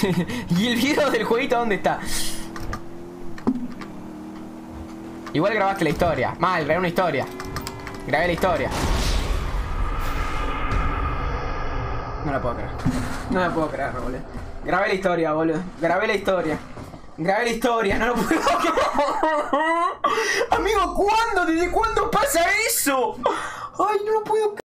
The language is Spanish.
¿Y el video del jueguito dónde está? Igual grabaste la historia. Mal, grabé una historia. Grabé la historia. No la puedo creer. No la puedo creer, boludo. Grabé la historia, boludo. Grabé la historia. Grabé la historia, no lo puedo creer. Amigo, ¿cuándo? ¿Desde cuándo pasa eso? Ay, no lo puedo creer.